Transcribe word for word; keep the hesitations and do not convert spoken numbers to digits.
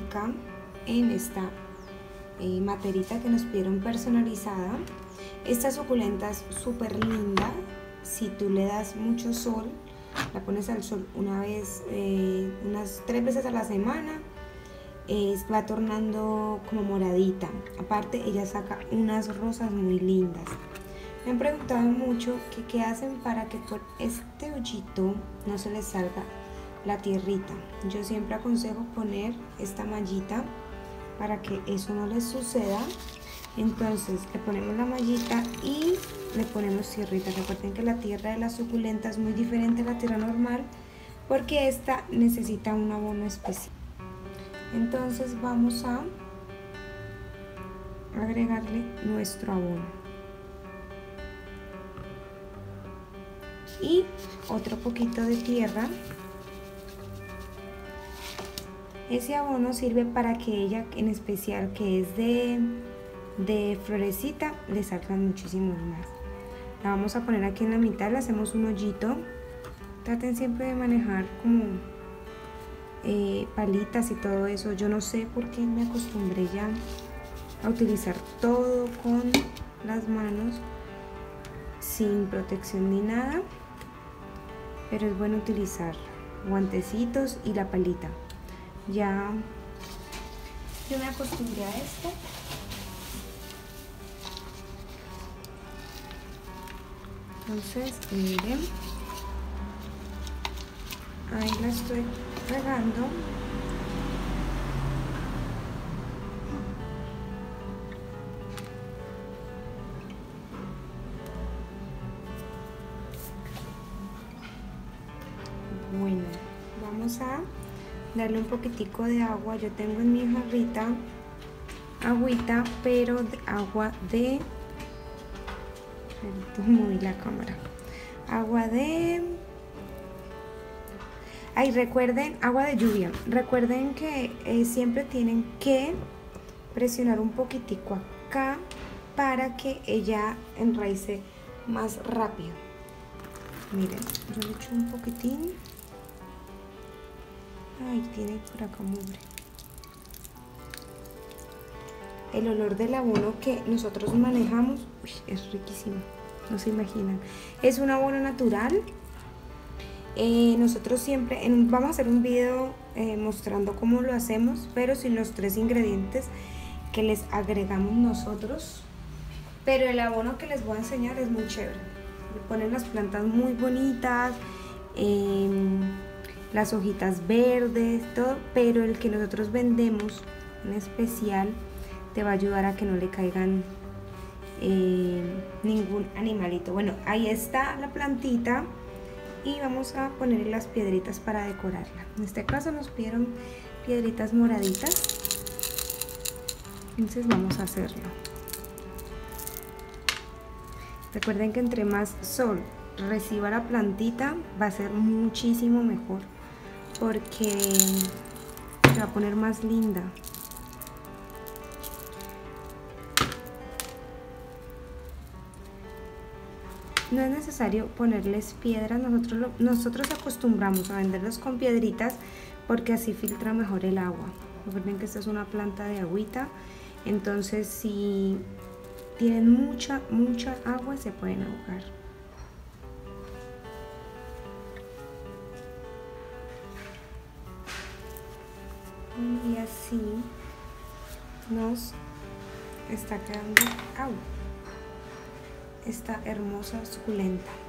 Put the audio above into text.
acá en esta eh, materita que nos pidieron personalizada. Esta suculenta es súper linda. Si tú le das mucho sol, la pones al sol una vez, eh, unas tres veces a la semana, eh, va tornando como moradita. Aparte, ella saca unas rosas muy lindas. Me han preguntado mucho que qué hacen para que por este hoyito no se les salga la tierrita. Yo siempre aconsejo poner esta mallita para que eso no les suceda. Entonces le ponemos la mallita y le ponemos tierrita. Recuerden que la tierra de la suculenta es muy diferente a la tierra normal porque esta necesita un abono especial. Entonces vamos a agregarle nuestro abono y otro poquito de tierra. Ese abono sirve para que ella, en especial que es de, de florecita, le salgan muchísimos más. La vamos a poner aquí en la mitad, le hacemos un hoyito. Traten siempre de manejar como eh, palitas y todo eso. Yo no sé por qué me acostumbré ya a utilizar todo con las manos sin protección ni nada, pero es bueno utilizar guantecitos y la palita. Ya yo me acostumbré a esto. Entonces, miren, ahí la estoy regando. Bueno, vamos a darle un poquitico de agua. Yo tengo en mi jarrita agüita, pero de agua de moví la cámara agua de ay recuerden agua de lluvia. Recuerden que eh, siempre tienen que presionar un poquitico acá para que ella enraice más rápido. Miren, yo le echo un poquitín. Ay, tiene por acá mugre. El olor del abono que nosotros manejamos, uy, es riquísimo, no se imaginan. Es un abono natural. Eh, nosotros siempre, en, vamos a hacer un video eh, mostrando cómo lo hacemos, pero sin los tres ingredientes que les agregamos nosotros. Pero el abono que les voy a enseñar es muy chévere. Le ponen las plantas muy bonitas, eh, las hojitas verdes, todo, pero el que nosotros vendemos en especial te va a ayudar a que no le caigan eh, ningún animalito. Bueno, ahí está la plantita y vamos a ponerle las piedritas para decorarla. En este caso nos pidieron piedritas moraditas, entonces vamos a hacerlo. Recuerden que entre más sol reciba la plantita va a ser muchísimo mejor porque se va a poner más linda. No es necesario ponerles piedras, nosotros, lo, nosotros acostumbramos a venderlos con piedritas porque así filtra mejor el agua. Recuerden que esta es una planta de agüita, entonces si tienen mucha, mucha agua se pueden ahogar. Y así nos está quedando agua. Esta hermosa suculenta.